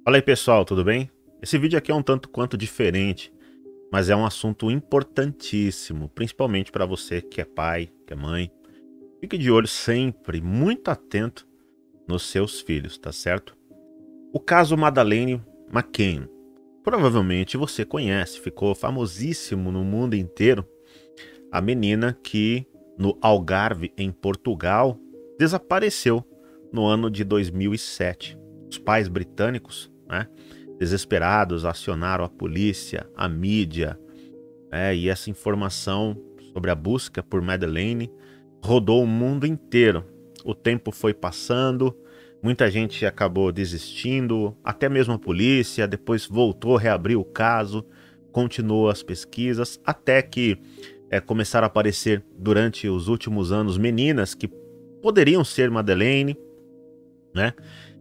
Fala aí pessoal, tudo bem? Esse vídeo aqui é um tanto quanto diferente, mas é um assunto importantíssimo, principalmente para você que é pai, que é mãe. Fique de olho sempre, muito atento nos seus filhos, tá certo? O caso Madeleine McCann. Provavelmente você conhece, ficou famosíssimo no mundo inteiro. A menina que no Algarve, em Portugal, desapareceu no ano de 2007. Os pais britânicos, né, desesperados, acionaram a polícia, a mídia, e essa informação sobre a busca por Madeleine rodou o mundo inteiro. O tempo foi passando, muita gente acabou desistindo, até mesmo a polícia, depois voltou, reabriu o caso, continuou as pesquisas, até que começaram a aparecer durante os últimos anos meninas que poderiam ser Madeleine, né?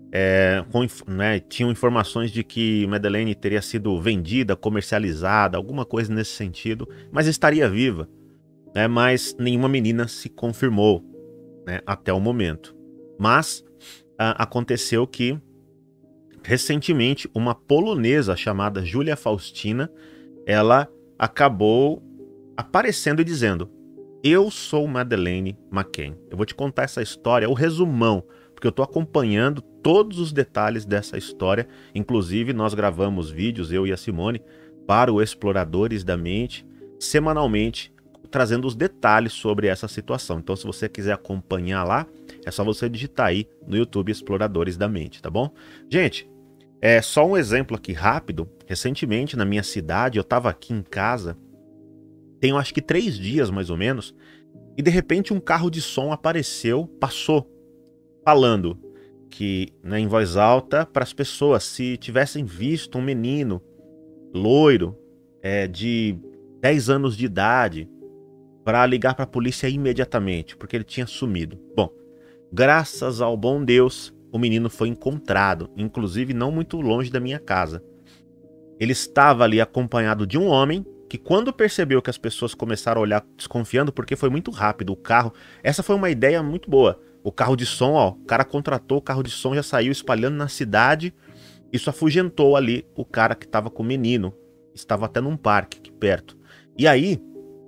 Tinham informações de que Madeleine teria sido vendida, comercializada, alguma coisa nesse sentido, mas estaria viva, né? Mas nenhuma menina se confirmou, né, até o momento. Mas aconteceu que recentemente uma polonesa chamada Julia Faustina, ela acabou aparecendo e dizendo: eu sou Madeleine McCann. Eu vou te contar essa história, o resumão, porque eu estou acompanhando todos os detalhes dessa história. Inclusive, nós gravamos vídeos, eu e a Simone, para o Exploradores da Mente, semanalmente, trazendo os detalhes sobre essa situação. Então, se você quiser acompanhar lá, é só você digitar aí no YouTube Exploradores da Mente, tá bom? Gente, só um exemplo aqui rápido. Recentemente, na minha cidade, eu estava aqui em casa, tem acho que 3 dias mais ou menos, e de repente um carro de som apareceu, passou, falando que, né, em voz alta para as pessoas, se tivessem visto um menino loiro de 10 anos de idade, para ligar para a polícia imediatamente, porque ele tinha sumido. Bom, graças ao bom Deus, o menino foi encontrado, inclusive não muito longe da minha casa. Ele estava ali acompanhado de um homem que, quando percebeu que as pessoas começaram a olhar desconfiando, porque foi muito rápido o carro, essa foi uma ideia muito boa. O carro de som, ó, o cara contratou, o carro de som já saiu espalhando na cidade. Isso afugentou ali o cara que estava com o menino. Estava até num parque aqui perto. E aí,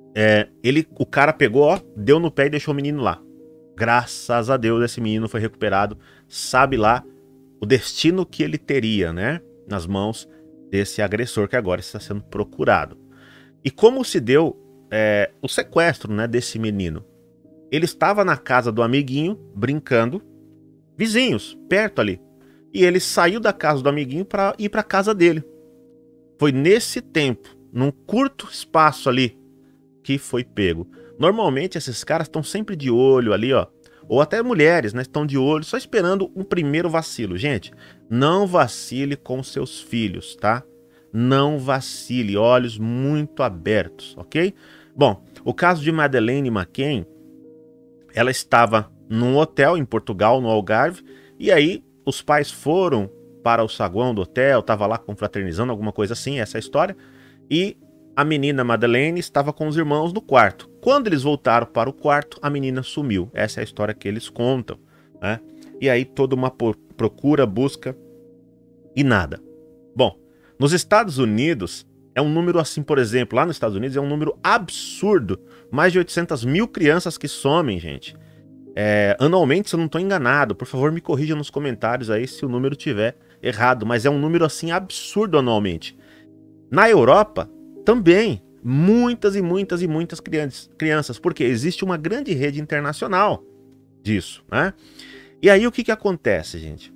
o cara pegou, ó, deu no pé e deixou o menino lá. Graças a Deus esse menino foi recuperado. Sabe lá o destino que ele teria, né, nas mãos desse agressor que agora está sendo procurado. E como se deu o sequestro, né, desse menino? Ele estava na casa do amiguinho, brincando, vizinhos, perto ali. E ele saiu da casa do amiguinho para ir para a casa dele. Foi nesse tempo, num curto espaço ali, que foi pego. Normalmente esses caras estão sempre de olho ali, ó. Ou até mulheres, né, estão de olho, só esperando um primeiro vacilo. Gente, não vacile com seus filhos, tá? Não vacile, olhos muito abertos, ok? Bom, o caso de Madeleine McCann, ela estava num hotel em Portugal, no Algarve, e aí os pais foram para o saguão do hotel, estava lá confraternizando, alguma coisa assim, essa é a história, e a menina Madeleine estava com os irmãos no quarto. Quando eles voltaram para o quarto, a menina sumiu. Essa é a história que eles contam, né? E aí toda uma procura, busca e nada. Bom, nos Estados Unidos é um número assim, por exemplo, lá nos Estados Unidos é um número absurdo. Mais de 800 mil crianças que somem, gente. Anualmente, se eu não estou enganado, por favor me corrija nos comentários aí se o número tiver errado, mas é um número assim absurdo anualmente. Na Europa, também, muitas e muitas e muitas crianças, porque existe uma grande rede internacional disso, né? E aí o que acontece, gente?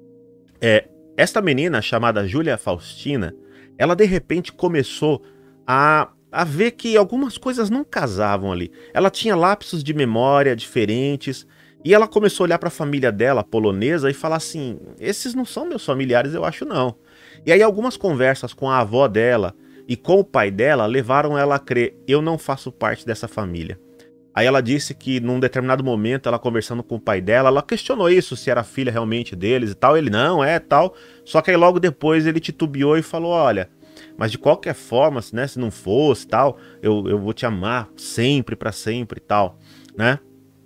Esta menina chamada Julia Faustina, ela de repente começou a ver que algumas coisas não casavam ali. Ela tinha lapsos de memória diferentes e ela começou a olhar para a família dela, polonesa, e falar assim: esses não são meus familiares, eu acho não. E aí algumas conversas com a avó dela e com o pai dela levaram ela a crer: eu não faço parte dessa família. Aí ela disse que num determinado momento, ela conversando com o pai dela, ela questionou isso, se era filha realmente deles e tal. Ele não, tal. Só que aí logo depois ele titubeou e falou: olha, mas de qualquer forma, né, se não fosse tal, eu vou te amar sempre, pra sempre e tal, né?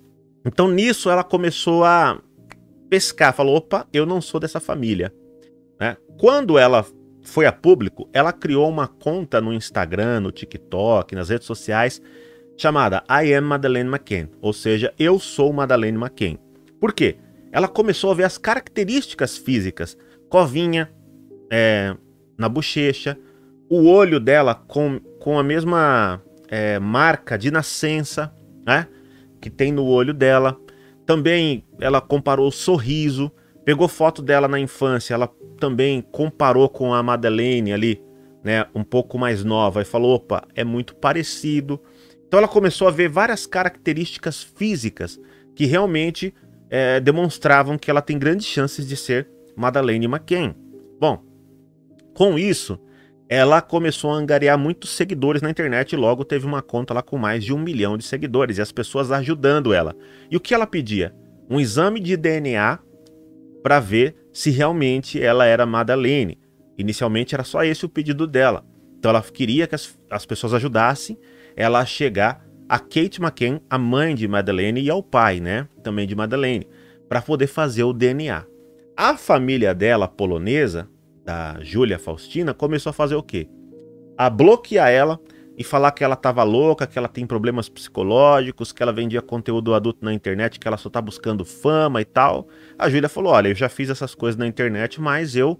Então nisso ela começou a pescar, falou: opa, eu não sou dessa família. né? Quando ela foi a público, ela criou uma conta no Instagram, no TikTok, nas redes sociais, chamada I am Madeleine McCann, ou seja, eu sou Madeleine McCann. Por quê? Ela começou a ver as características físicas, covinha na bochecha, o olho dela com a mesma marca de nascença, né, que tem no olho dela. Também ela comparou o sorriso, pegou foto dela na infância, ela também comparou com a Madeleine ali, né, um pouco mais nova, e falou, opa, é muito parecido. Então ela começou a ver várias características físicas que realmente demonstravam que ela tem grandes chances de ser Madeleine McCann. Bom, com isso, ela começou a angariar muitos seguidores na internet e logo teve uma conta lá com mais de 1 milhão de seguidores e as pessoas ajudando ela. E o que ela pedia? Um exame de DNA para ver se realmente ela era Madeleine. Inicialmente era só esse o pedido dela. Então ela queria que as pessoas ajudassem ela a chegar a Kate McCann, a mãe de Madeleine, e ao pai, né, também de Madeleine, para poder fazer o DNA. A família dela, polonesa, da Júlia Faustina, começou a fazer o quê? A bloquear ela e falar que ela tava louca, que ela tem problemas psicológicos, que ela vendia conteúdo adulto na internet, que ela só tá buscando fama e tal. A Júlia falou, olha, eu já fiz essas coisas na internet, mas eu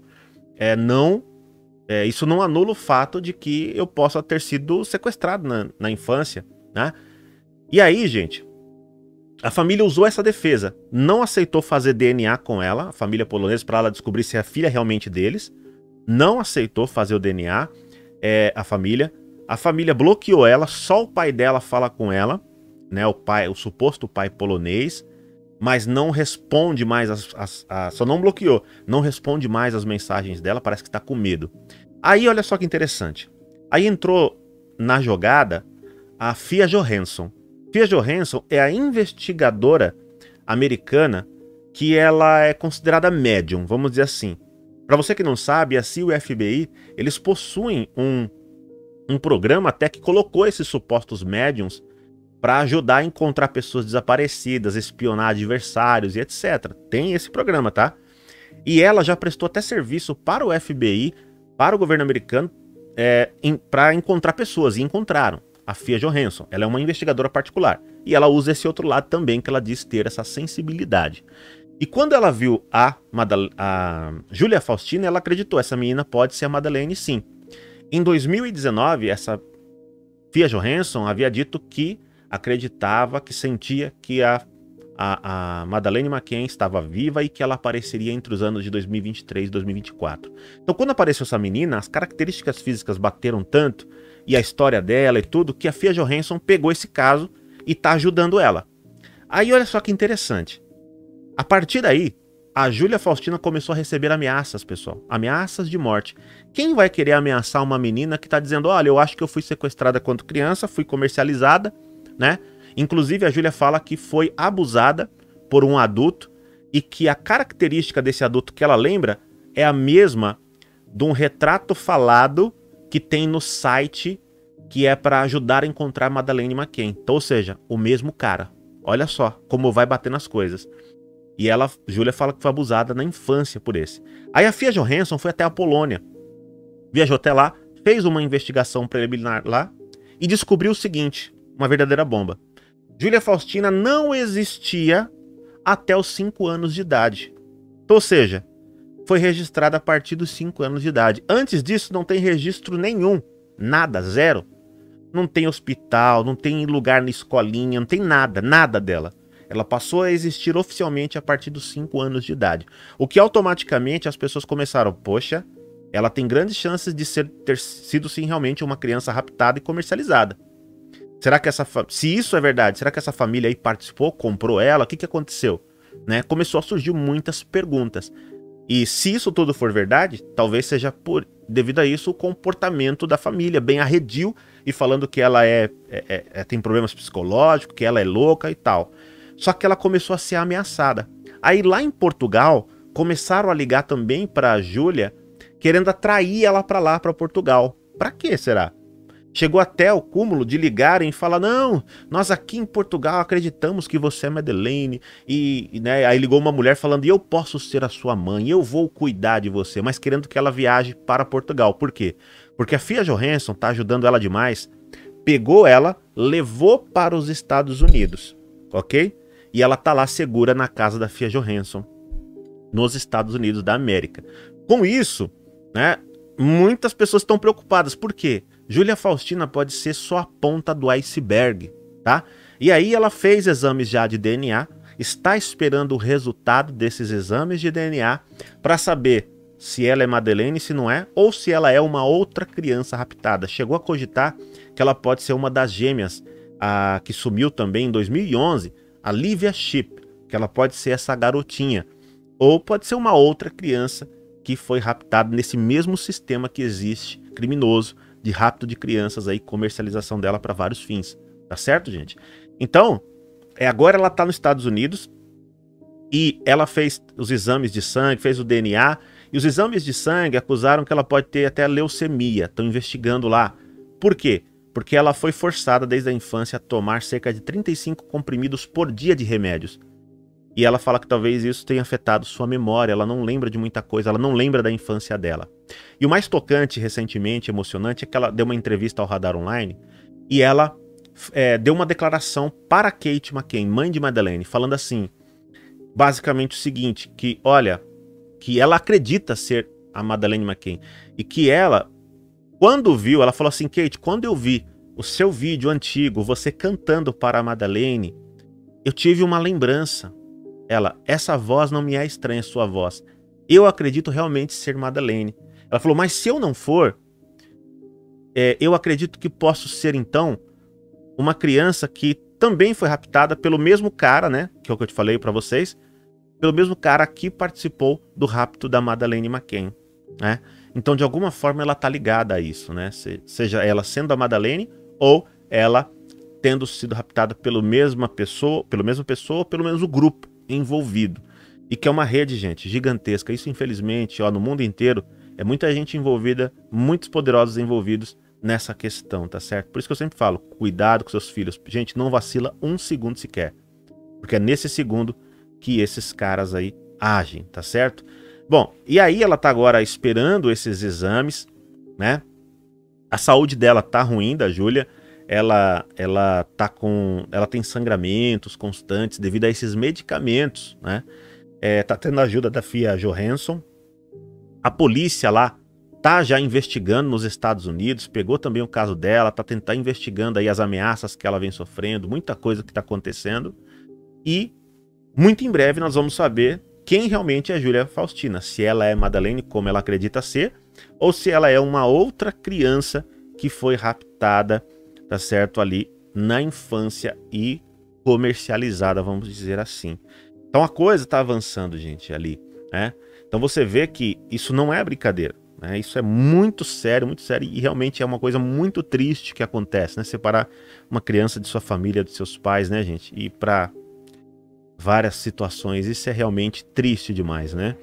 isso não anula o fato de que eu possa ter sido sequestrado na infância, né? E aí, gente, a família usou essa defesa, não aceitou fazer DNA com ela, a família polonesa, para ela descobrir se é a filha realmente deles, não aceitou fazer o DNA, a família bloqueou ela, só o pai dela fala com ela, né, o suposto pai polonês, mas não responde mais, só não bloqueou, não responde mais as mensagens dela, parece que está com medo. Aí olha só que interessante, aí entrou na jogada a Fia Johansson. Fia Johansson é a investigadora americana que ela é considerada médium, vamos dizer assim. Para você que não sabe, a CIA e o FBI, eles possuem um programa até que colocou esses supostos médiums para ajudar a encontrar pessoas desaparecidas, espionar adversários e etc. Tem esse programa, tá? E ela já prestou até serviço para o FBI, para o governo americano, para encontrar pessoas, e encontraram. A Fia Johansson, ela é uma investigadora particular. E ela usa esse outro lado também, que ela diz ter essa sensibilidade. E quando ela viu a Júlia Faustina, ela acreditou, essa menina pode ser a Madeleine, sim. Em 2019, essa Fia Johansson havia dito que acreditava, que sentia que a Madeleine McCann estava viva e que ela apareceria entre os anos de 2023 e 2024. Então, quando apareceu essa menina, as características físicas bateram tanto, e a história dela e tudo, que a Fia Johansson pegou esse caso e tá ajudando ela. Aí olha só que interessante. A partir daí, a Júlia Faustina começou a receber ameaças, pessoal. Ameaças de morte. Quem vai querer ameaçar uma menina que tá dizendo, olha, eu acho que eu fui sequestrada quando criança, fui comercializada, né? Inclusive a Júlia fala que foi abusada por um adulto e que a característica desse adulto que ela lembra é a mesma de um retrato falado que tem no site que é para ajudar a encontrar Madeleine McCann. Então, ou seja, o mesmo cara. Olha só como vai bater nas coisas. E ela, Júlia, fala que foi abusada na infância por esse. Aí a Fia Johansson foi até a Polônia. Viajou até lá, fez uma investigação preliminar lá e descobriu o seguinte, uma verdadeira bomba. Júlia Faustina não existia até os 5 anos de idade. Ou seja, foi registrada a partir dos 5 anos de idade. Antes disso não tem registro nenhum. Nada, zero. Não tem hospital, não tem lugar na escolinha, não tem nada, nada dela. Ela passou a existir oficialmente a partir dos 5 anos de idade. O que automaticamente as pessoas começaram, poxa, ela tem grandes chances de ter sido sim realmente uma criança raptada e comercializada. Será que se isso é verdade, será que essa família aí participou, comprou ela? O que aconteceu? Né? Começou a surgir muitas perguntas. E se isso tudo for verdade, talvez seja devido a isso o comportamento da família, bem arredio, e falando que ela tem problemas psicológicos, que ela é louca e tal. Só que ela começou a ser ameaçada. Aí lá em Portugal, começaram a ligar também para a Júlia, querendo atrair ela para lá, para Portugal. Para quê será? Chegou até o cúmulo de ligarem e falar: não, nós aqui em Portugal acreditamos que você é Madeleine. Né, aí ligou uma mulher falando: eu posso ser a sua mãe, eu vou cuidar de você, mas querendo que ela viaje para Portugal. Por quê? Porque a Fia Johansson tá ajudando ela demais. Pegou ela, levou para os Estados Unidos, ok? E ela tá lá segura na casa da Fia Johansson, nos Estados Unidos da América. Com isso, né, muitas pessoas estão preocupadas. Por quê? Júlia Faustina pode ser só a ponta do iceberg, tá? E aí ela fez exames já de DNA, está esperando o resultado desses exames de DNA para saber se ela é Madeleine, se não é, ou se ela é uma outra criança raptada. Chegou a cogitar que ela pode ser uma das gêmeas, a que sumiu também em 2011, a Livia Shipp, que ela pode ser essa garotinha, ou pode ser uma outra criança que foi raptada nesse mesmo sistema que existe, criminoso, de rapto de crianças aí, comercialização dela para vários fins, tá certo, gente? Então, agora ela tá nos Estados Unidos e ela fez os exames de sangue, fez o DNA, e os exames de sangue acusaram que ela pode ter até leucemia, estão investigando lá. Por quê? Porque ela foi forçada desde a infância a tomar cerca de 35 comprimidos por dia de remédios. E ela fala que talvez isso tenha afetado sua memória, ela não lembra de muita coisa, ela não lembra da infância dela. E o mais tocante, recentemente, emocionante, é que ela deu uma entrevista ao Radar Online e ela deu uma declaração para Kate McCann, mãe de Madeleine, falando assim, basicamente o seguinte, que olha, que ela acredita ser a Madeleine McCann e que ela, quando viu, ela falou assim: Kate, quando eu vi o seu vídeo antigo, você cantando para a Madeleine, eu tive uma lembrança. Essa voz não me é estranha, sua voz. Eu acredito realmente ser Madeleine. Ela falou, mas se eu não for, eu acredito que posso ser, então, uma criança que também foi raptada pelo mesmo cara, né? Que é o que eu te falei pra vocês. Pelo mesmo cara que participou do rapto da Madeleine McCann, né? Então, de alguma forma, ela tá ligada a isso, né? Seja ela sendo a Madeleine ou ela tendo sido raptada pela mesma pessoa, pelo menos o grupo envolvido. E que é uma rede, gente, gigantesca. Isso, infelizmente, no mundo inteiro, é muita gente envolvida, muitos poderosos envolvidos nessa questão, tá certo? Por isso que eu sempre falo, cuidado com seus filhos. Gente, não vacila um segundo sequer. Porque é nesse segundo que esses caras aí agem, tá certo? Bom, e aí ela tá agora esperando esses exames, né? A saúde dela tá ruim, da Júlia. Ela tem sangramentos constantes devido a esses medicamentos, né? Tá tendo a ajuda da Fia Johansson. A polícia lá tá já investigando nos Estados Unidos, pegou também o caso dela, tá investigando aí as ameaças que ela vem sofrendo, muita coisa que tá acontecendo. E muito em breve nós vamos saber quem realmente é a Júlia Faustina, se ela é Madeleine como ela acredita ser, ou se ela é uma outra criança que foi raptada, tá certo, ali na infância e comercializada, vamos dizer assim. Então a coisa tá avançando, gente, ali, né? Então você vê que isso não é brincadeira, né? Isso é muito sério e realmente é uma coisa muito triste que acontece, né? Separar uma criança de sua família, de seus pais, né, gente? E para várias situações, isso é realmente triste demais, né?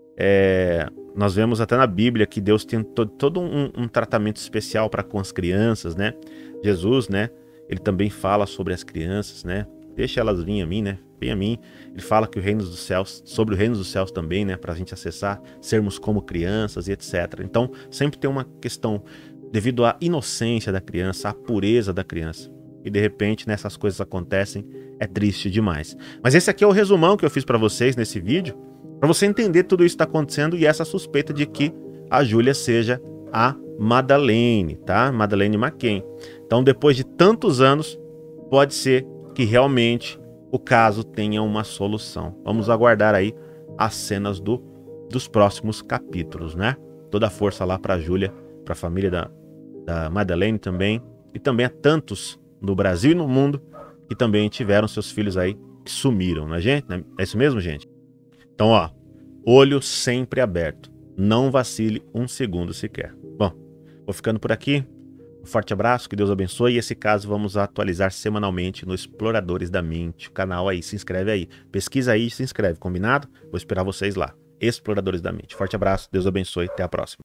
Nós vemos até na Bíblia que Deus tem todo um tratamento especial para com as crianças, né? Jesus, né? Ele também fala sobre as crianças, né? Deixa elas virem a mim, né? Vem a mim. Ele fala que o reino dos céus, sobre o reino dos céus também, né? Para a gente acessar, sermos como crianças e etc. Então, sempre tem uma questão devido à inocência da criança, à pureza da criança. E de repente, nessas coisas acontecem, é triste demais. Mas esse aqui é o resumão que eu fiz para vocês nesse vídeo, para você entender tudo isso que está acontecendo e essa suspeita de que a Júlia seja a Madeleine, tá? Madeleine McCann. Então, depois de tantos anos, pode ser que realmente o caso tenha uma solução. Vamos aguardar aí as cenas dos próximos capítulos, né? Toda a força lá para a Júlia, para a família da Madeleine também, e também a tantos no Brasil e no mundo que também tiveram seus filhos aí que sumiram, né, gente? É isso mesmo, gente? Então, olho sempre aberto. Não vacile um segundo sequer. Bom, vou ficando por aqui. Um forte abraço, que Deus abençoe. E esse caso vamos atualizar semanalmente no Exploradores da Mente. O canal aí, se inscreve aí. Pesquisa aí e se inscreve, combinado? Vou esperar vocês lá. Exploradores da Mente. Forte abraço, Deus abençoe. Até a próxima.